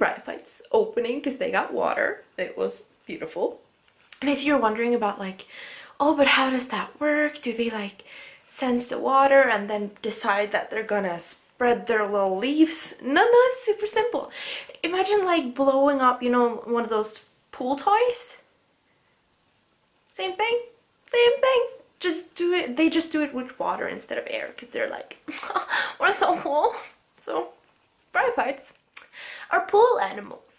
bryophytes opening because they got water. It was beautiful. And if you're wondering about like, oh, but how does that work? Do they like sense the water and then decide that they're gonna spread their little leaves? No, it's super simple. Imagine like blowing up, you know, one of those pool toys. Same thing. Just do it. They just do it with water instead of air because they're like, we're so cool. So bryophytes are pool animals.